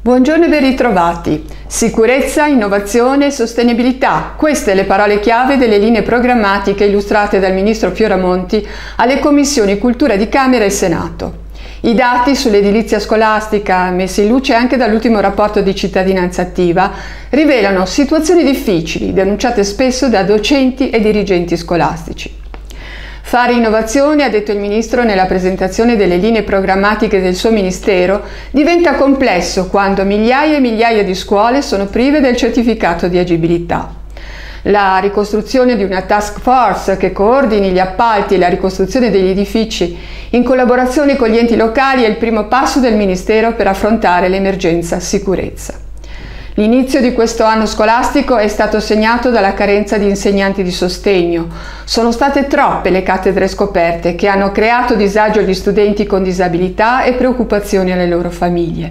Buongiorno e ben ritrovati. Sicurezza, innovazione e sostenibilità. Queste le parole chiave delle linee programmatiche illustrate dal Ministro Fioramonti alle Commissioni Cultura di Camera e Senato. I dati sull'edilizia scolastica, messi in luce anche dall'ultimo rapporto di cittadinanza attiva, rivelano situazioni difficili, denunciate spesso da docenti e dirigenti scolastici. Fare innovazione, ha detto il Ministro nella presentazione delle linee programmatiche del suo Ministero, diventa complesso quando migliaia e migliaia di scuole sono prive del certificato di agibilità. La ricostruzione di una task force che coordini gli appalti e la ricostruzione degli edifici in collaborazione con gli enti locali è il primo passo del Ministero per affrontare l'emergenza sicurezza. L'inizio di questo anno scolastico è stato segnato dalla carenza di insegnanti di sostegno. Sono state troppe le cattedre scoperte che hanno creato disagio agli studenti con disabilità e preoccupazioni alle loro famiglie.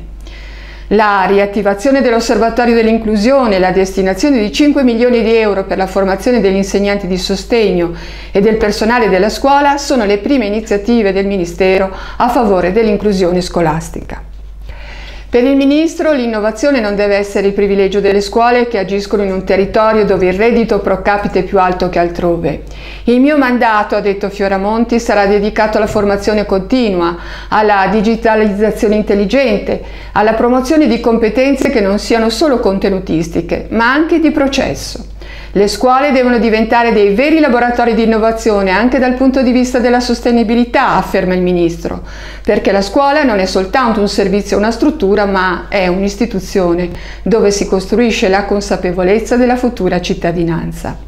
La riattivazione dell'Osservatorio dell'inclusione e la destinazione di 5 milioni di euro per la formazione degli insegnanti di sostegno e del personale della scuola sono le prime iniziative del Ministero a favore dell'inclusione scolastica. Per il Ministro l'innovazione non deve essere il privilegio delle scuole che agiscono in un territorio dove il reddito pro capite è più alto che altrove. Il mio mandato, ha detto Fioramonti, sarà dedicato alla formazione continua, alla digitalizzazione intelligente, alla promozione di competenze che non siano solo contenutistiche, ma anche di processo. Le scuole devono diventare dei veri laboratori di innovazione anche dal punto di vista della sostenibilità, afferma il Ministro, perché la scuola non è soltanto un servizio o una struttura, ma è un'istituzione dove si costruisce la consapevolezza della futura cittadinanza.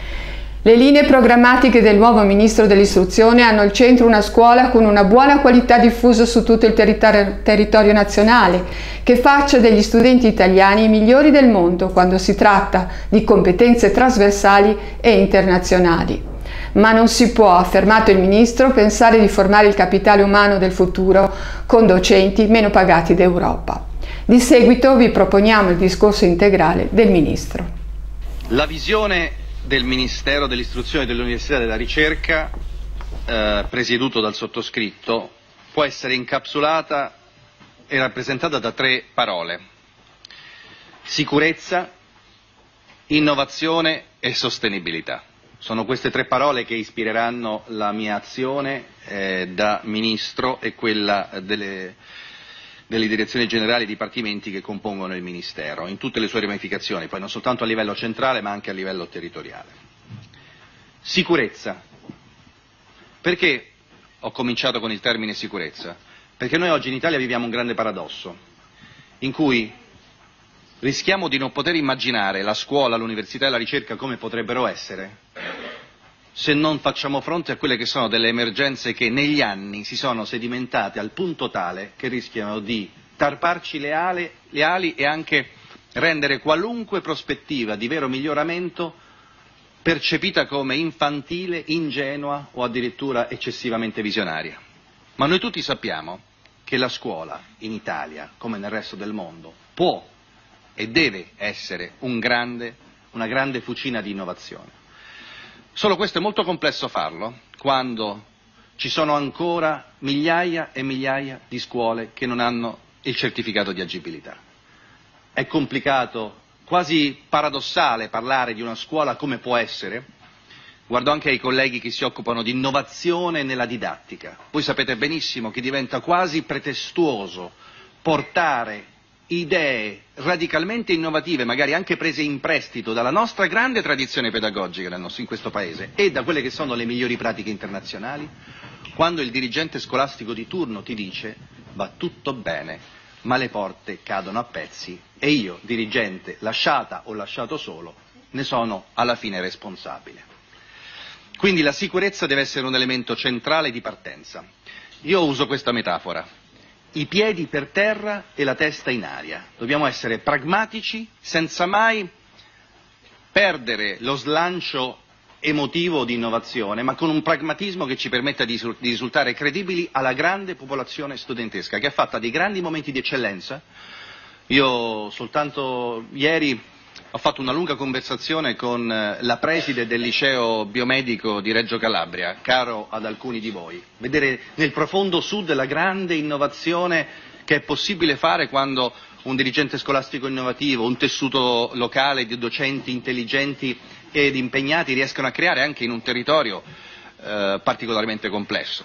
Le linee programmatiche del nuovo Ministro dell'Istruzione hanno al centro una scuola con una buona qualità diffusa su tutto il territorio nazionale, che faccia degli studenti italiani i migliori del mondo quando si tratta di competenze trasversali e internazionali. Ma non si può, ha affermato il Ministro, pensare di formare il capitale umano del futuro con docenti meno pagati d'Europa. Di seguito vi proponiamo il discorso integrale del Ministro. La visione del Ministero dell'Istruzione, dell'Università e della Ricerca, presieduto dal sottoscritto, può essere incapsulata e rappresentata da 3 parole: sicurezza, innovazione e sostenibilità. Sono queste 3 parole che ispireranno la mia azione da Ministro e quella delle direzioni generali e dipartimenti che compongono il Ministero, in tutte le sue ramificazioni, poi non soltanto a livello centrale ma anche a livello territoriale. Sicurezza. Perché ho cominciato con il termine sicurezza? Perché noi oggi in Italia viviamo un grande paradosso, in cui rischiamo di non poter immaginare la scuola, l'università e la ricerca come potrebbero essere se non facciamo fronte a quelle che sono delle emergenze che negli anni si sono sedimentate al punto tale che rischiano di tarparci le ali e anche rendere qualunque prospettiva di vero miglioramento percepita come infantile, ingenua o addirittura eccessivamente visionaria. Ma noi tutti sappiamo che la scuola in Italia, come nel resto del mondo, può e deve essere una grande fucina di innovazione. Solo questo è molto complesso farlo quando ci sono ancora migliaia e migliaia di scuole che non hanno il certificato di agibilità. È complicato, quasi paradossale parlare di una scuola come può essere. Guardo anche ai colleghi che si occupano di innovazione nella didattica. Voi sapete benissimo che diventa quasi pretestuoso portare idee radicalmente innovative, magari anche prese in prestito dalla nostra grande tradizione pedagogica in questo Paese e da quelle che sono le migliori pratiche internazionali, quando il dirigente scolastico di turno ti dice va tutto bene, ma le porte cadono a pezzi e io, dirigente lasciata o lasciato solo, ne sono alla fine responsabile. Quindi la sicurezza deve essere un elemento centrale di partenza. Io uso questa metafora: i piedi per terra e la testa in aria. Dobbiamo essere pragmatici senza mai perdere lo slancio emotivo di innovazione, ma con un pragmatismo che ci permetta di risultare credibili alla grande popolazione studentesca, che è fatta di grandi momenti di eccellenza. Io soltanto ieri ho fatto una lunga conversazione con la preside del liceo biomedico di Reggio Calabria, caro ad alcuni di voi. Vedere nel profondo sud la grande innovazione che è possibile fare quando un dirigente scolastico innovativo, un tessuto locale di docenti intelligenti ed impegnati riescano a creare anche in un territorio particolarmente complesso.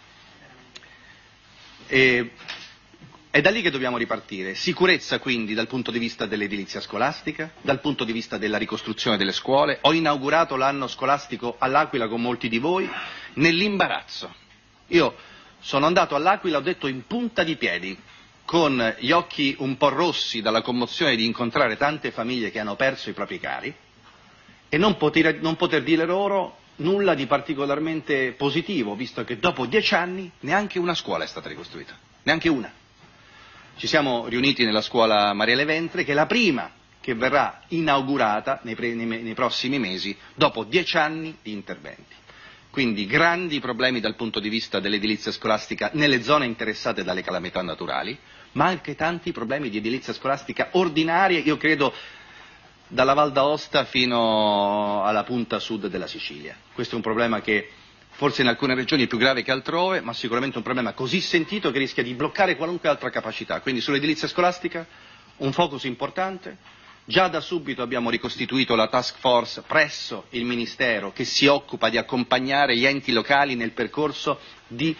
È da lì che dobbiamo ripartire. Sicurezza quindi dal punto di vista dell'edilizia scolastica, dal punto di vista della ricostruzione delle scuole. Ho inaugurato l'anno scolastico all'Aquila con molti di voi nell'imbarazzo. Io sono andato all'Aquila, ho detto in punta di piedi, con gli occhi un po' rossi dalla commozione di incontrare tante famiglie che hanno perso i propri cari e non poter dire loro nulla di particolarmente positivo, visto che dopo 10 anni neanche una scuola è stata ricostruita, neanche una. Ci siamo riuniti nella scuola Marielle Ventre, che è la prima che verrà inaugurata nei prossimi mesi, dopo 10 anni di interventi. Quindi grandi problemi dal punto di vista dell'edilizia scolastica nelle zone interessate dalle calamità naturali, ma anche tanti problemi di edilizia scolastica ordinaria, io credo dalla Val d'Aosta fino alla punta sud della Sicilia. Questo è un problema che forse in alcune regioni è più grave che altrove, ma sicuramente un problema così sentito che rischia di bloccare qualunque altra capacità. Quindi sull'edilizia scolastica un focus importante. Già da subito abbiamo ricostituito la task force presso il Ministero che si occupa di accompagnare gli enti locali nel percorso di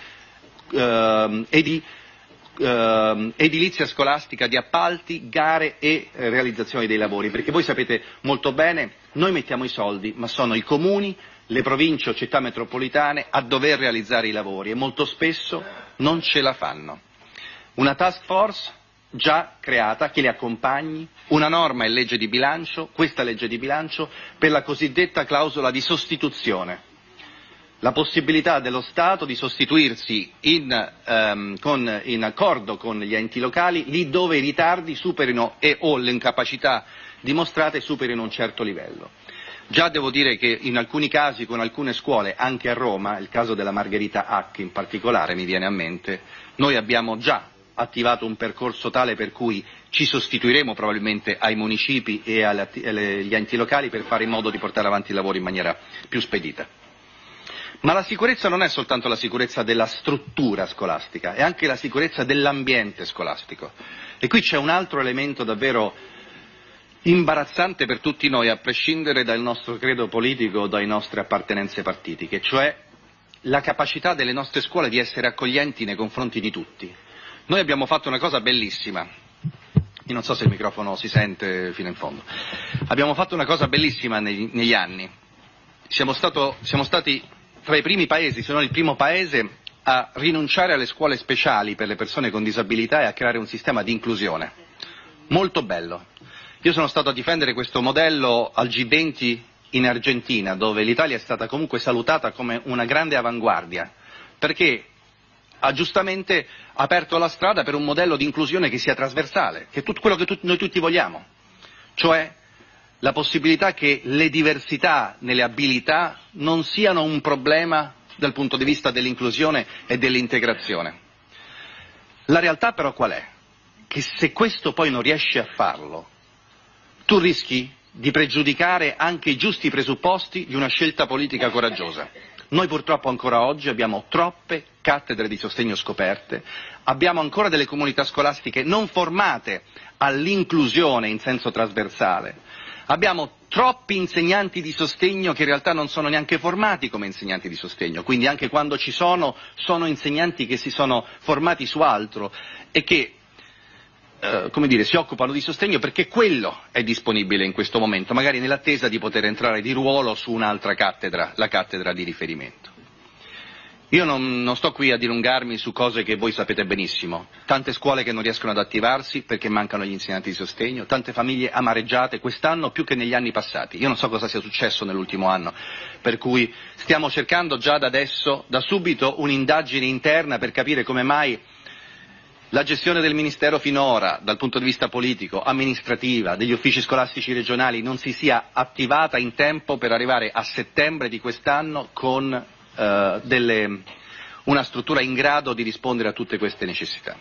edilizia scolastica, di appalti, gare e realizzazione dei lavori, perché voi sapete molto bene, noi mettiamo i soldi, ma sono i comuni, le province o città metropolitane a dover realizzare i lavori e molto spesso non ce la fanno. Una task force già creata che li accompagni, una norma e legge di bilancio, questa legge di bilancio, per la cosiddetta clausola di sostituzione, la possibilità dello Stato di sostituirsi in accordo con gli enti locali lì dove i ritardi superino o le incapacità dimostrate superino un certo livello. Già devo dire che in alcuni casi con alcune scuole, anche a Roma, il caso della Margherita Hack in particolare mi viene a mente, noi abbiamo già attivato un percorso tale per cui ci sostituiremo probabilmente ai municipi e agli enti locali per fare in modo di portare avanti i lavori in maniera più spedita. Ma la sicurezza non è soltanto la sicurezza della struttura scolastica, è anche la sicurezza dell'ambiente scolastico. E qui c'è un altro elemento davvero imbarazzante per tutti noi, a prescindere dal nostro credo politico o dalle nostre appartenenze partitiche, cioè la capacità delle nostre scuole di essere accoglienti nei confronti di tutti. Noi abbiamo fatto una cosa bellissima, io non so se il microfono si sente fino in fondo, abbiamo fatto una cosa bellissima negli anni, siamo stati tra i primi paesi, se non il primo paese, a rinunciare alle scuole speciali per le persone con disabilità e a creare un sistema di inclusione, molto bello. Io sono stato a difendere questo modello al G20 in Argentina, dove l'Italia è stata comunque salutata come una grande avanguardia, perché ha giustamente aperto la strada per un modello di inclusione che sia trasversale, che è tutto quello che noi tutti vogliamo, cioè la possibilità che le diversità nelle abilità non siano un problema dal punto di vista dell'inclusione e dell'integrazione. La realtà però qual è? Che se questo poi non riesci a farlo, tu rischi di pregiudicare anche i giusti presupposti di una scelta politica coraggiosa. Noi purtroppo ancora oggi abbiamo troppe cattedre di sostegno scoperte, abbiamo ancora delle comunità scolastiche non formate all'inclusione in senso trasversale, abbiamo troppi insegnanti di sostegno che in realtà non sono neanche formati come insegnanti di sostegno, quindi anche quando ci sono insegnanti che si sono formati su altro e che si occupano di sostegno perché quello è disponibile in questo momento, magari nell'attesa di poter entrare di ruolo su un'altra cattedra, la cattedra di riferimento. Io non sto qui a dilungarmi su cose che voi sapete benissimo, tante scuole che non riescono ad attivarsi perché mancano gli insegnanti di sostegno, tante famiglie amareggiate quest'anno più che negli anni passati. Io non so cosa sia successo nell'ultimo anno, per cui stiamo cercando già da adesso, da subito, un'indagine interna per capire come mai la gestione del Ministero finora, dal punto di vista politico, amministrativa, degli uffici scolastici regionali, non si sia attivata in tempo per arrivare a settembre di quest'anno con una struttura in grado di rispondere a tutte queste necessità.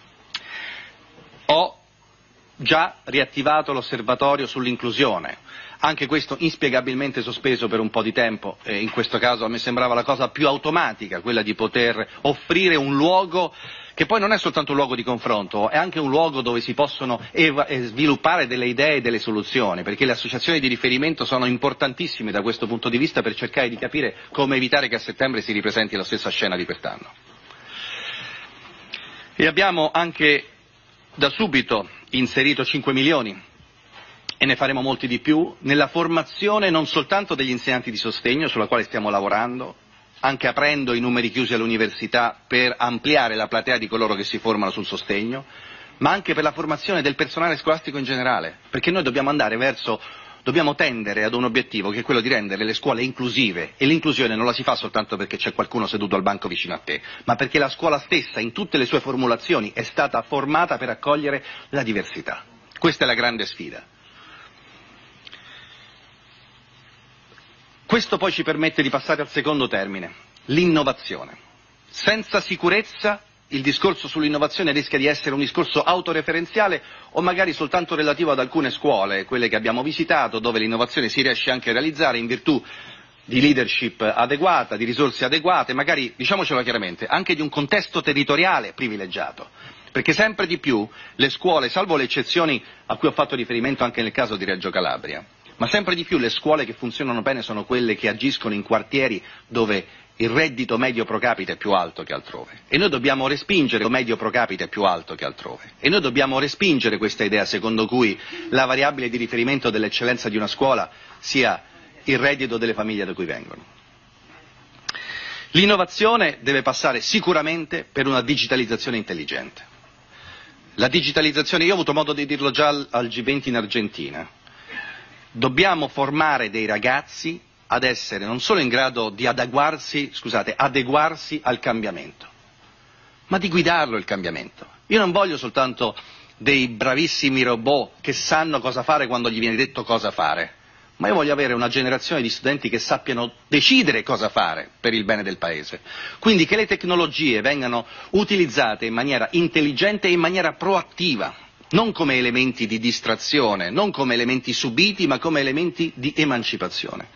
Ho già riattivato l'osservatorio sull'inclusione, anche questo inspiegabilmente sospeso per un po' di tempo, e in questo caso a me sembrava la cosa più automatica, quella di poter offrire un luogo che poi non è soltanto un luogo di confronto, è anche un luogo dove si possono sviluppare delle idee e delle soluzioni, perché le associazioni di riferimento sono importantissime da questo punto di vista per cercare di capire come evitare che a settembre si ripresenti la stessa scena di quest'anno. E abbiamo anche da subito inserito 5 milioni, e ne faremo molti di più, nella formazione non soltanto degli insegnanti di sostegno, sulla quale stiamo lavorando, anche aprendo i numeri chiusi all'università per ampliare la platea di coloro che si formano sul sostegno, ma anche per la formazione del personale scolastico in generale, perché noi dobbiamo tendere ad un obiettivo che è quello di rendere le scuole inclusive, e l'inclusione non la si fa soltanto perché c'è qualcuno seduto al banco vicino a te, ma perché la scuola stessa in tutte le sue formulazioni è stata formata per accogliere la diversità. Questa è la grande sfida. Questo poi ci permette di passare al secondo termine, l'innovazione. Senza sicurezza il discorso sull'innovazione rischia di essere un discorso autoreferenziale o magari soltanto relativo ad alcune scuole, quelle che abbiamo visitato, dove l'innovazione si riesce anche a realizzare in virtù di leadership adeguata, di risorse adeguate, magari, diciamocelo chiaramente, anche di un contesto territoriale privilegiato. Perché sempre di più le scuole, salvo le eccezioni a cui ho fatto riferimento anche nel caso di Reggio Calabria, ma sempre di più le scuole che funzionano bene sono quelle che agiscono in quartieri dove il reddito medio pro capite è più alto che altrove. E noi dobbiamo respingere il medio pro capite è più alto che altrove. E noi dobbiamo respingere questa idea secondo cui la variabile di riferimento dell'eccellenza di una scuola sia il reddito delle famiglie da cui vengono. L'innovazione deve passare sicuramente per una digitalizzazione intelligente. La digitalizzazione, io ho avuto modo di dirlo già al G20 in Argentina, dobbiamo formare dei ragazzi ad essere non solo in grado di adeguarsi al cambiamento, ma di guidarlo il cambiamento. Io non voglio soltanto dei bravissimi robot che sanno cosa fare quando gli viene detto cosa fare, ma io voglio avere una generazione di studenti che sappiano decidere cosa fare per il bene del Paese. Quindi che le tecnologie vengano utilizzate in maniera intelligente e in maniera proattiva, non come elementi di distrazione, non come elementi subiti, ma come elementi di emancipazione.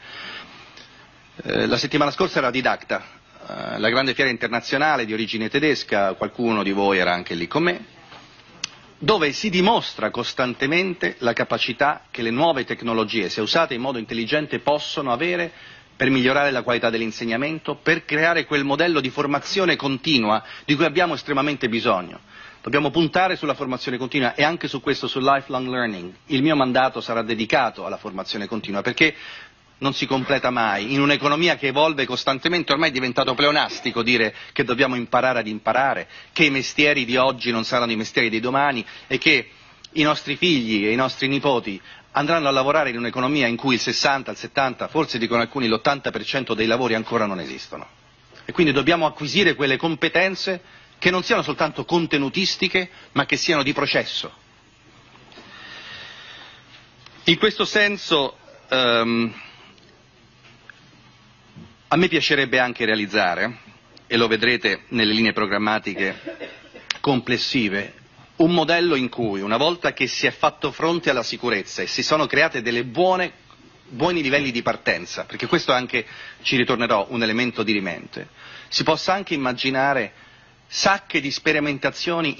La settimana scorsa era ad Idacta, la grande fiera internazionale di origine tedesca, qualcuno di voi era anche lì con me, dove si dimostra costantemente la capacità che le nuove tecnologie, se usate in modo intelligente, possono avere per migliorare la qualità dell'insegnamento, per creare quel modello di formazione continua di cui abbiamo estremamente bisogno. Dobbiamo puntare sulla formazione continua e anche su questo, sul lifelong learning. Il mio mandato sarà dedicato alla formazione continua perché non si completa mai. In un'economia che evolve costantemente ormai è diventato pleonastico dire che dobbiamo imparare ad imparare, che i mestieri di oggi non saranno i mestieri di domani e che i nostri figli e i nostri nipoti andranno a lavorare in un'economia in cui il 60, il 70, forse dicono alcuni l'80% dei lavori ancora non esistono. E quindi dobbiamo acquisire quelle competenze che non siano soltanto contenutistiche, ma che siano di processo. In questo senso a me piacerebbe anche realizzare, e lo vedrete nelle linee programmatiche complessive, un modello in cui, una volta che si è fatto fronte alla sicurezza e si sono create delle buoni livelli di partenza, perché questo anche, ci ritornerò, un elemento dirimente, si possa anche immaginare sacche di sperimentazione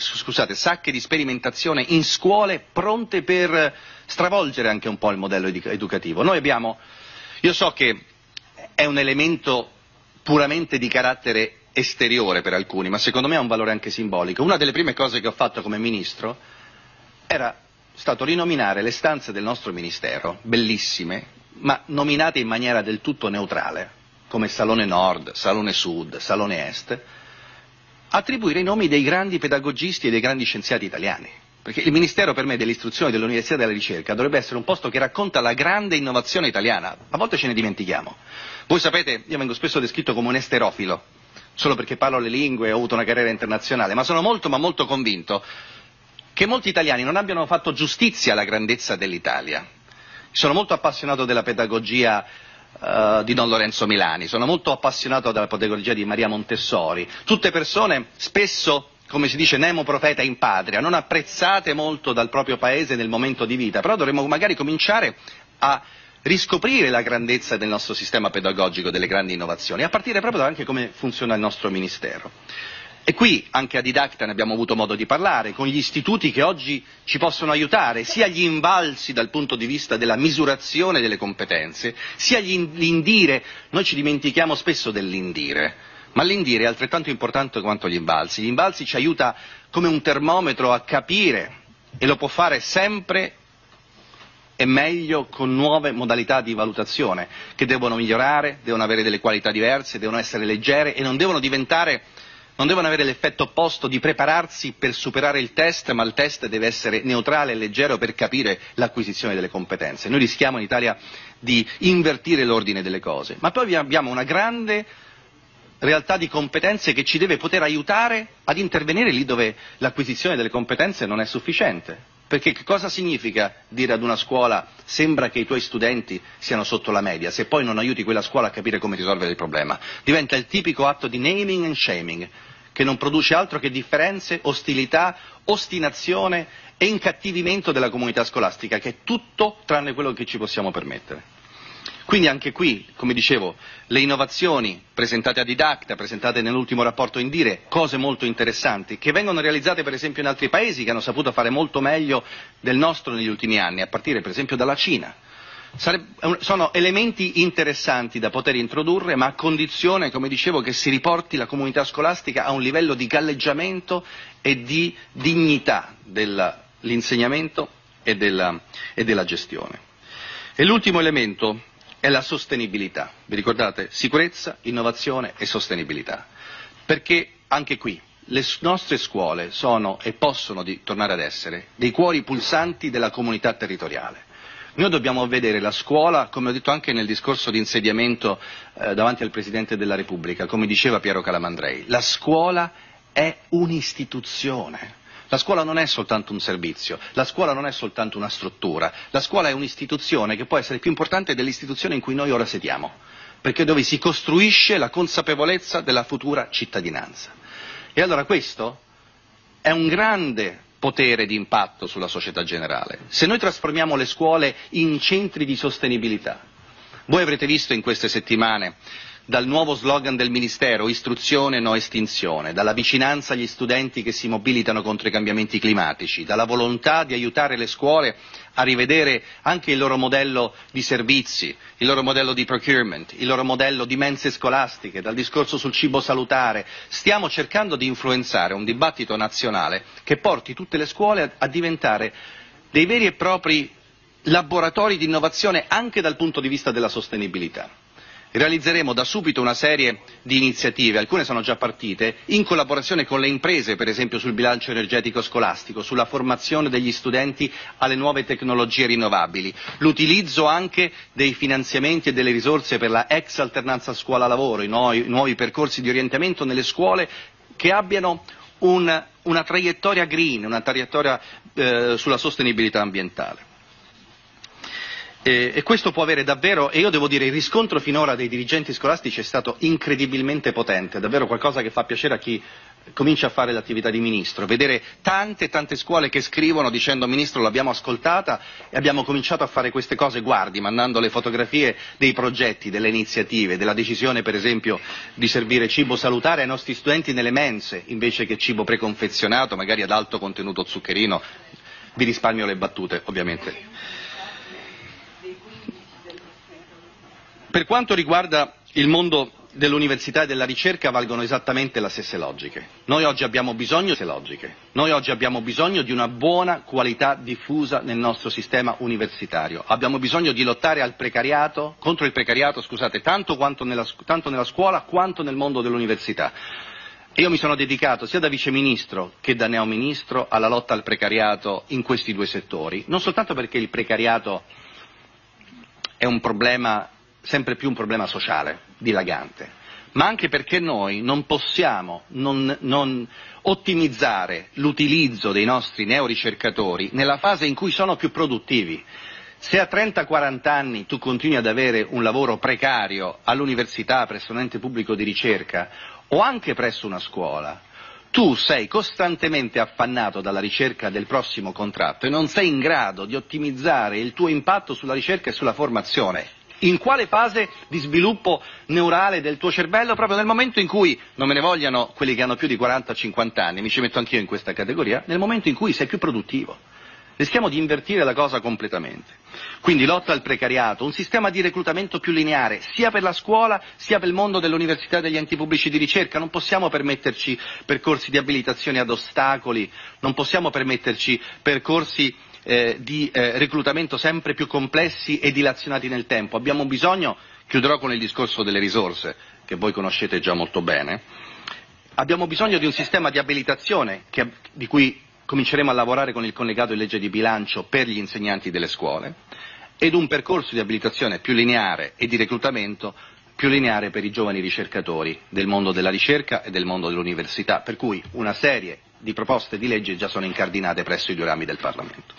in scuole pronte per stravolgere anche un po' il modello educativo. Io so che è un elemento puramente di carattere esteriore per alcuni, ma secondo me ha un valore anche simbolico. Una delle prime cose che ho fatto come ministro era stato rinominare le stanze del nostro ministero, bellissime, ma nominate in maniera del tutto neutrale, come Salone Nord, Salone Sud, Salone Est, attribuire i nomi dei grandi pedagogisti e dei grandi scienziati italiani. Perché il Ministero per me dell'istruzione, dell'università e della ricerca dovrebbe essere un posto che racconta la grande innovazione italiana. A volte ce ne dimentichiamo. Voi sapete, io vengo spesso descritto come un esterofilo, solo perché parlo le lingue e ho avuto una carriera internazionale, ma sono molto convinto che molti italiani non abbiano fatto giustizia alla grandezza dell'Italia. Sono molto appassionato della pedagogia di Don Lorenzo Milani, sono molto appassionato della pedagogia di Maria Montessori, tutte persone spesso, come si dice, nemo profeta in patria, non apprezzate molto dal proprio paese nel momento di vita, però dovremmo magari cominciare a riscoprire la grandezza del nostro sistema pedagogico, delle grandi innovazioni, a partire proprio da anche come funziona il nostro Ministero. E qui anche a Didacta ne abbiamo avuto modo di parlare, con gli istituti che oggi ci possono aiutare, sia gli invalsi dal punto di vista della misurazione delle competenze, sia l'indire. Noi ci dimentichiamo spesso dell'indire, ma l'indire è altrettanto importante quanto gli invalsi. Gli invalsi ci aiuta come un termometro a capire, e lo può fare sempre e meglio con nuove modalità di valutazione, che devono migliorare, devono avere delle qualità diverse, devono essere leggere e non devono avere l'effetto opposto di prepararsi per superare il test, ma il test deve essere neutrale e leggero per capire l'acquisizione delle competenze. Noi rischiamo in Italia di invertire l'ordine delle cose, ma poi abbiamo una grande realtà di competenze che ci deve poter aiutare ad intervenire lì dove l'acquisizione delle competenze non è sufficiente. Perché che cosa significa dire ad una scuola sembra che i tuoi studenti siano sotto la media, se poi non aiuti quella scuola a capire come risolvere il problema? Diventa il tipico atto di naming and shaming, che non produce altro che differenze, ostilità, ostinazione e incattivimento della comunità scolastica, che è tutto tranne quello che ci possiamo permettere. Quindi anche qui, come dicevo, le innovazioni presentate a Didacta, presentate nell'ultimo rapporto Indire, cose molto interessanti, che vengono realizzate per esempio in altri paesi che hanno saputo fare molto meglio del nostro negli ultimi anni, a partire per esempio dalla Cina. Sono elementi interessanti da poter introdurre, ma a condizione, come dicevo, che si riporti la comunità scolastica a un livello di galleggiamento e di dignità dell'insegnamento e della gestione. E l'ultimo elemento è la sostenibilità. Vi ricordate? Sicurezza, innovazione e sostenibilità. Perché anche qui le nostre scuole sono e possono tornare ad essere dei cuori pulsanti della comunità territoriale. Noi dobbiamo vedere la scuola, come ho detto anche nel discorso di insediamento davanti al Presidente della Repubblica, come diceva Piero Calamandrei, la scuola è un'istituzione. La scuola non è soltanto un servizio, la scuola non è soltanto una struttura, la scuola è un'istituzione che può essere più importante dell'istituzione in cui noi ora sediamo, perché è dove si costruisce la consapevolezza della futura cittadinanza. E allora questo è un grande potere di impatto sulla società generale. Se noi trasformiamo le scuole in centri di sostenibilità, voi avrete visto in queste settimane dal nuovo slogan del Ministero, istruzione no estinzione, dalla vicinanza agli studenti che si mobilitano contro i cambiamenti climatici, dalla volontà di aiutare le scuole a rivedere anche il loro modello di servizi, il loro modello di procurement, il loro modello di mense scolastiche, dal discorso sul cibo salutare. Stiamo cercando di influenzare un dibattito nazionale che porti tutte le scuole a diventare dei veri e propri laboratori di innovazione anche dal punto di vista della sostenibilità. Realizzeremo da subito una serie di iniziative, alcune sono già partite, in collaborazione con le imprese, per esempio sul bilancio energetico scolastico, sulla formazione degli studenti alle nuove tecnologie rinnovabili, l'utilizzo anche dei finanziamenti e delle risorse per la ex alternanza scuola-lavoro, i nuovi percorsi di orientamento nelle scuole che abbiano una traiettoria green, una traiettoria sulla sostenibilità ambientale. E questo può avere davvero, e io devo dire, il riscontro finora dei dirigenti scolastici è stato incredibilmente potente, davvero qualcosa che fa piacere a chi comincia a fare l'attività di ministro, vedere tante scuole che scrivono dicendo ministro l'abbiamo ascoltata e abbiamo cominciato a fare queste cose, guardi, mandando le fotografie dei progetti, delle iniziative, della decisione per esempio di servire cibo salutare ai nostri studenti nelle mense invece che cibo preconfezionato, magari ad alto contenuto zuccherino. Vi risparmio le battute ovviamente. Per quanto riguarda il mondo dell'università e della ricerca valgono esattamente le stesse logiche. Noi oggi abbiamo bisogno di una buona qualità diffusa nel nostro sistema universitario. Abbiamo bisogno di lottare contro il precariato, tanto nella scuola quanto nel mondo dell'università. Io mi sono dedicato sia da viceministro che da neoministro alla lotta al precariato in questi due settori, non soltanto perché il precariato è un problema sempre più un problema sociale, dilagante, ma anche perché noi non possiamo non ottimizzare l'utilizzo dei nostri neoricercatori nella fase in cui sono più produttivi. Se a 30-40 anni tu continui ad avere un lavoro precario all'università, presso un ente pubblico di ricerca o anche presso una scuola, tu sei costantemente affannato dalla ricerca del prossimo contratto e non sei in grado di ottimizzare il tuo impatto sulla ricerca e sulla formazione. In quale fase di sviluppo neurale del tuo cervello? Proprio nel momento in cui, non me ne vogliano quelli che hanno più di 40-50 anni, mi ci metto anch'io in questa categoria, nel momento in cui sei più produttivo. Rischiamo di invertire la cosa completamente. Quindi lotta al precariato, un sistema di reclutamento più lineare, sia per la scuola, sia per il mondo dell'università e degli enti pubblici di ricerca. Non possiamo permetterci percorsi di abilitazione ad ostacoli, non possiamo permetterci percorsi di reclutamento sempre più complessi e dilazionati nel tempo. Abbiamo bisogno, chiuderò con il discorso delle risorse, che voi conoscete già molto bene, abbiamo bisogno di un sistema di abilitazione di cui cominceremo a lavorare con il collegato di legge di bilancio per gli insegnanti delle scuole, ed un percorso di abilitazione più lineare e di reclutamento più lineare per i giovani ricercatori del mondo della ricerca e del mondo dell'università, per cui una serie di proposte di legge già sono incardinate presso i due rami del Parlamento.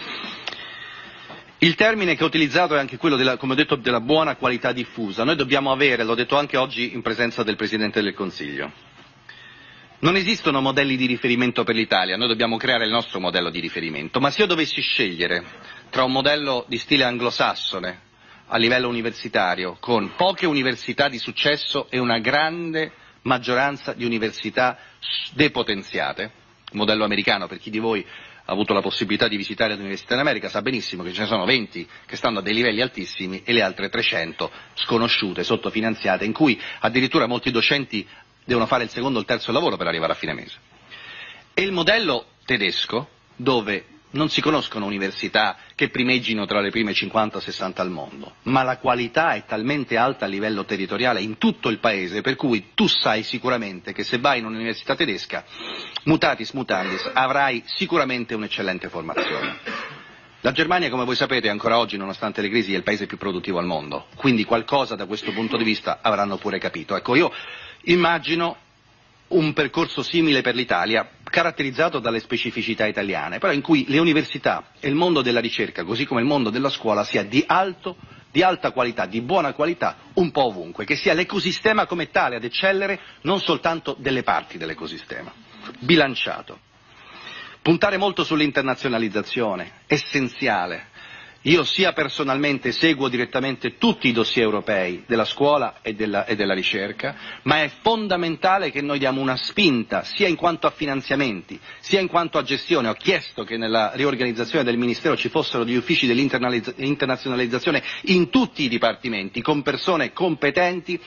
Il termine che ho utilizzato è anche quello, come ho detto, della buona qualità diffusa. Noi dobbiamo avere, l'ho detto anche oggi in presenza del Presidente del Consiglio, non esistono modelli di riferimento per l'Italia, noi dobbiamo creare il nostro modello di riferimento, ma se io dovessi scegliere tra un modello di stile anglosassone a livello universitario, con poche università di successo e una grande maggioranza di università depotenziate, modello americano, per chi di voi ha avuto la possibilità di visitare le università in America sa benissimo che ce ne sono 20 che stanno a dei livelli altissimi e le altre 300 sconosciute, sottofinanziate, in cui addirittura molti docenti devono fare il secondo o il terzo lavoro per arrivare a fine mese. E il modello tedesco, dove non si conoscono università che primeggino tra le prime 50 o 60 al mondo, ma la qualità è talmente alta a livello territoriale in tutto il paese, per cui tu sai sicuramente che se vai in un'università tedesca, mutatis mutandis, avrai sicuramente un'eccellente formazione. La Germania, come voi sapete, ancora oggi, nonostante le crisi, è il paese più produttivo al mondo, quindi qualcosa da questo punto di vista avranno pure capito. Ecco, io immagino un percorso simile per l'Italia, caratterizzato dalle specificità italiane, però in cui le università e il mondo della ricerca, così come il mondo della scuola, sia di alta qualità, di buona qualità, un po' ovunque, che sia l'ecosistema come tale ad eccellere, non soltanto delle parti dell'ecosistema, bilanciato. Puntare molto sull'internazionalizzazione, essenziale. Io sia personalmente seguo direttamente tutti i dossier europei della scuola e della ricerca, ma è fondamentale che noi diamo una spinta sia in quanto a finanziamenti, sia in quanto a gestione. Ho chiesto che nella riorganizzazione del Ministero ci fossero degli uffici dell'internazionalizzazione in tutti i dipartimenti, con persone competenti,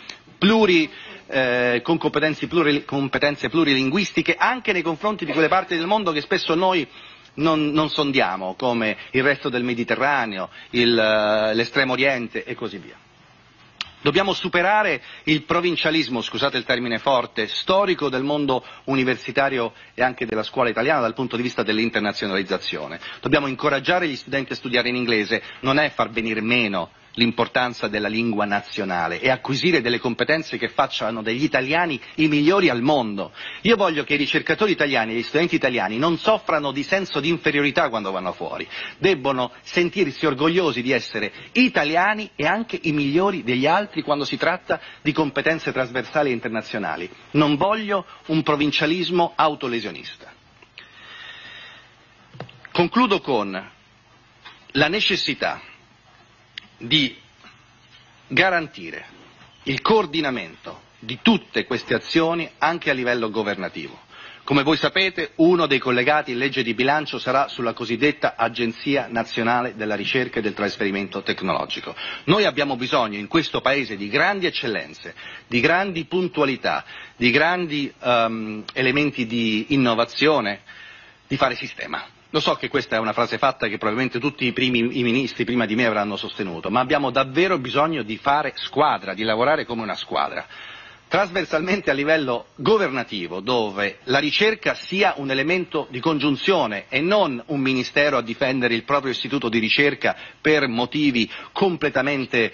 con competenze plurilinguistiche, anche nei confronti di quelle parti del mondo che spesso noi non sondiamo, come il resto del Mediterraneo, l'Estremo Oriente e così via. Dobbiamo superare il provincialismo, scusate il termine forte, storico del mondo universitario e anche della scuola italiana dal punto di vista dell'internazionalizzazione. Dobbiamo incoraggiare gli studenti a studiare in inglese, non è far venire meno l'importanza della lingua nazionale e acquisire delle competenze che facciano degli italiani i migliori al mondo. Io voglio che i ricercatori italiani e gli studenti italiani non soffrano di senso di inferiorità quando vanno fuori, debbono sentirsi orgogliosi di essere italiani e anche i migliori degli altri quando si tratta di competenze trasversali e internazionali. Non voglio un provincialismo autolesionista. Concludo con la necessità di garantire il coordinamento di tutte queste azioni anche a livello governativo. Come voi sapete, uno dei collegati in legge di bilancio sarà sulla cosiddetta Agenzia Nazionale della Ricerca e del Trasferimento Tecnologico. Noi abbiamo bisogno in questo Paese di grandi eccellenze, di grandi puntualità, di grandi elementi di innovazione, di fare sistema. Lo so che questa è una frase fatta che probabilmente tutti i ministri prima di me avranno sostenuto, ma abbiamo davvero bisogno di fare squadra, di lavorare come una squadra, trasversalmente a livello governativo, dove la ricerca sia un elemento di congiunzione e non un ministero a difendere il proprio istituto di ricerca per motivi completamente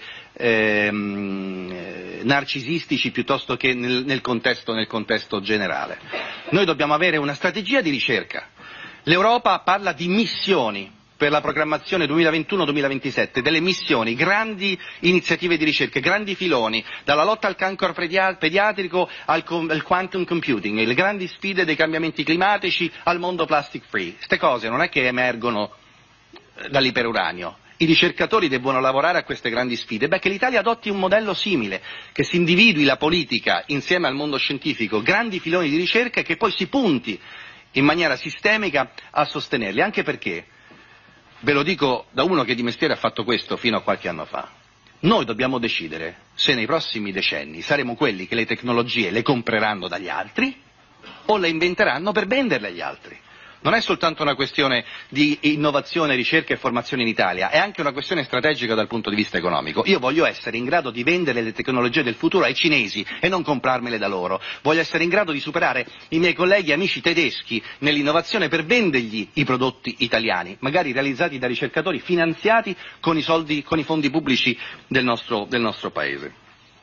narcisistici piuttosto che nel contesto generale. Noi dobbiamo avere una strategia di ricerca. L'Europa parla di missioni per la programmazione 2021-2027 delle missioni, grandi iniziative di ricerca, grandi filoni, dalla lotta al cancro pediatrico al quantum computing, le grandi sfide dei cambiamenti climatici al mondo plastic free. Queste cose non è che emergono dall'iperuranio. I ricercatori devono lavorare a queste grandi sfide. Che l'Italia adotti un modello simile, che si individui la politica insieme al mondo scientifico, grandi filoni di ricerca e che poi si punti in maniera sistemica a sostenerli, anche perché, ve lo dico da uno che di mestiere ha fatto questo fino a qualche anno fa, noi dobbiamo decidere se nei prossimi decenni saremo quelli che le tecnologie le compreranno dagli altri o le inventeranno per venderle agli altri. Non è soltanto una questione di innovazione, ricerca e formazione in Italia, è anche una questione strategica dal punto di vista economico. Io voglio essere in grado di vendere le tecnologie del futuro ai cinesi e non comprarmele da loro. Voglio essere in grado di superare i miei colleghi e amici tedeschi nell'innovazione per vendergli i prodotti italiani, magari realizzati da ricercatori finanziati con i fondi pubblici del nostro Paese.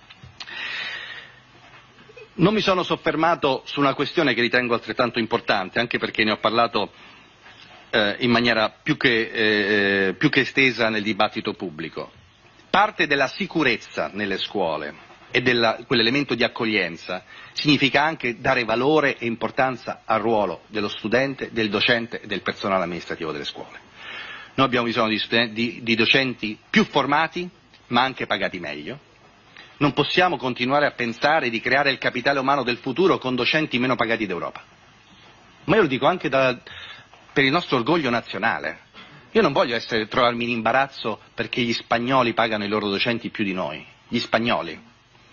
Non mi sono soffermato su una questione che ritengo altrettanto importante, anche perché ne ho parlato in maniera più che estesa nel dibattito pubblico. Parte della sicurezza nelle scuole e quell'elemento di accoglienza significa anche dare valore e importanza al ruolo dello studente, del docente e del personale amministrativo delle scuole. Noi abbiamo bisogno di docenti più formati, ma anche pagati meglio. Non possiamo continuare a pensare di creare il capitale umano del futuro con docenti meno pagati d'Europa. Ma io lo dico anche per il nostro orgoglio nazionale. Io non voglio trovarmi in imbarazzo perché gli spagnoli pagano i loro docenti più di noi. Gli spagnoli.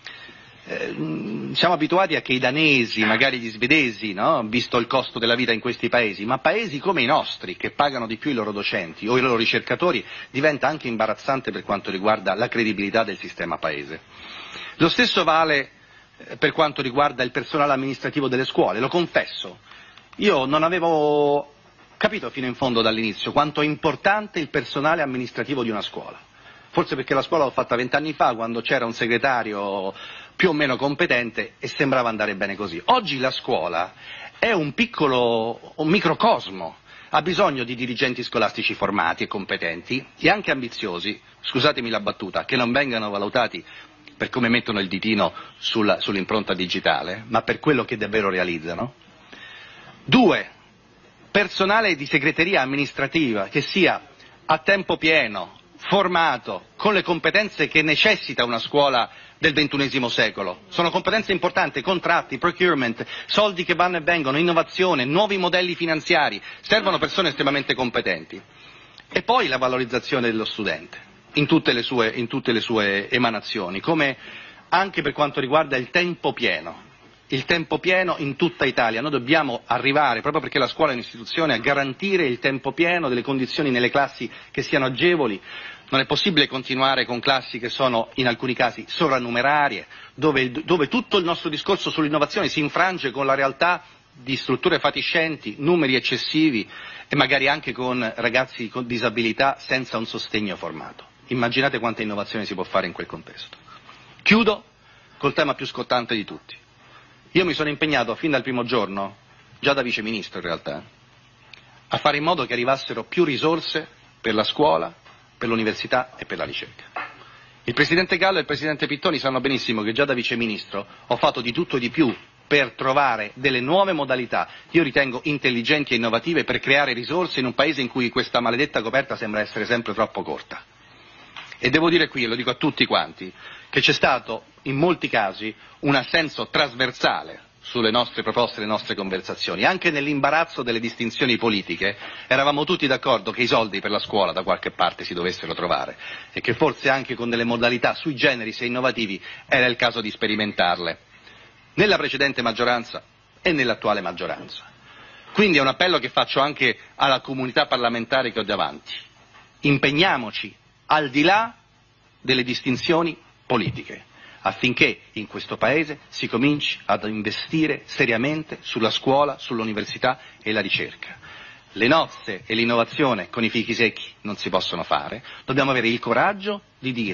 Siamo abituati a che i danesi, magari gli svedesi, no? Visto il costo della vita in questi paesi, ma paesi come i nostri, che pagano di più i loro docenti o i loro ricercatori, diventa anche imbarazzante per quanto riguarda la credibilità del sistema paese. Lo stesso vale per quanto riguarda il personale amministrativo delle scuole, lo confesso. Io non avevo capito fino in fondo dall'inizio quanto è importante il personale amministrativo di una scuola. Forse perché la scuola l'ho fatta 20 anni fa, quando c'era un segretario più o meno competente e sembrava andare bene così. Oggi la scuola è un microcosmo, ha bisogno di dirigenti scolastici formati e competenti e anche ambiziosi, scusatemi la battuta, che non vengano valutati per come mettono il ditino sull'impronta digitale, ma per quello che davvero realizzano. 2. Personale di segreteria amministrativa che sia a tempo pieno, formato, con le competenze che necessita una scuola del XXI secolo. Sono competenze importanti, contratti, procurement, soldi che vanno e vengono, innovazione, nuovi modelli finanziari, servono persone estremamente competenti. E poi la valorizzazione dello studente, in tutte le sue emanazioni, come anche per quanto riguarda il tempo pieno in tutta Italia. Noi dobbiamo arrivare, proprio perché la scuola è un'istituzione, a garantire il tempo pieno, delle condizioni nelle classi che siano agevoli. Non è possibile continuare con classi che sono in alcuni casi sovrannumerarie, dove tutto il nostro discorso sull'innovazione si infrange con la realtà di strutture fatiscenti, numeri eccessivi e magari anche con ragazzi con disabilità senza un sostegno formato. Immaginate quanta innovazione si può fare in quel contesto. Chiudo col tema più scottante di tutti. Io mi sono impegnato fin dal primo giorno, già da vice ministro in realtà, a fare in modo che arrivassero più risorse per la scuola, per l'università e per la ricerca. Il Presidente Gallo e il Presidente Pittoni sanno benissimo che già da vice ministro ho fatto di tutto e di più per trovare delle nuove modalità, io ritengo intelligenti e innovative, per creare risorse in un paese in cui questa maledetta coperta sembra essere sempre troppo corta. E devo dire qui, e lo dico a tutti quanti, che c'è stato in molti casi un assenso trasversale sulle nostre proposte e le nostre conversazioni. Anche nell'imbarazzo delle distinzioni politiche eravamo tutti d'accordo che i soldi per la scuola da qualche parte si dovessero trovare e che forse anche con delle modalità sui generis e innovativi era il caso di sperimentarle nella precedente maggioranza e nell'attuale maggioranza. Quindi è un appello che faccio anche alla comunità parlamentare che ho davanti. Impegniamoci al di là delle distinzioni politiche, affinché in questo Paese si cominci ad investire seriamente sulla scuola, sull'università e la ricerca. Le nozze e l'innovazione con i fichi secchi non si possono fare, dobbiamo avere il coraggio di dire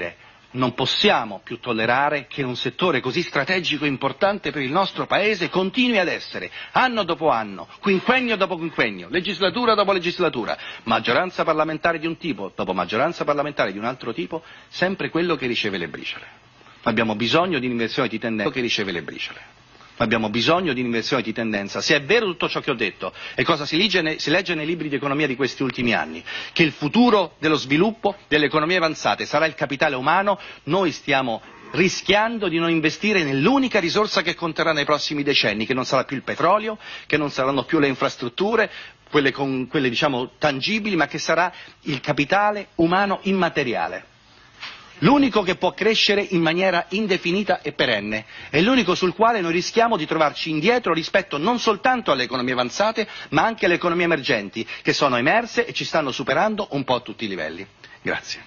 Non possiamo più tollerare che un settore così strategico e importante per il nostro Paese continui ad essere, anno dopo anno, quinquennio dopo quinquennio, legislatura dopo legislatura, maggioranza parlamentare di un tipo dopo maggioranza parlamentare di un altro tipo, sempre quello che riceve le briciole. Abbiamo bisogno di un'inversione di tendenza che riceve le briciole. Abbiamo bisogno di un'inversione di tendenza. Se è vero tutto ciò che ho detto, e cosa si legge nei libri di economia di questi ultimi anni, che il futuro dello sviluppo delle economie avanzate sarà il capitale umano, noi stiamo rischiando di non investire nell'unica risorsa che conterrà nei prossimi decenni, che non sarà più il petrolio, che non saranno più le infrastrutture, quelle diciamo tangibili, ma che sarà il capitale umano immateriale. L'unico che può crescere in maniera indefinita e perenne, è l'unico sul quale noi rischiamo di trovarci indietro rispetto non soltanto alle economie avanzate, ma anche alle economie emergenti, che sono emerse e ci stanno superando un po' a tutti i livelli. Grazie.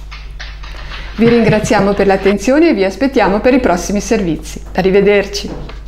Vi ringraziamo per l'attenzione e vi aspettiamo per i prossimi servizi. Arrivederci.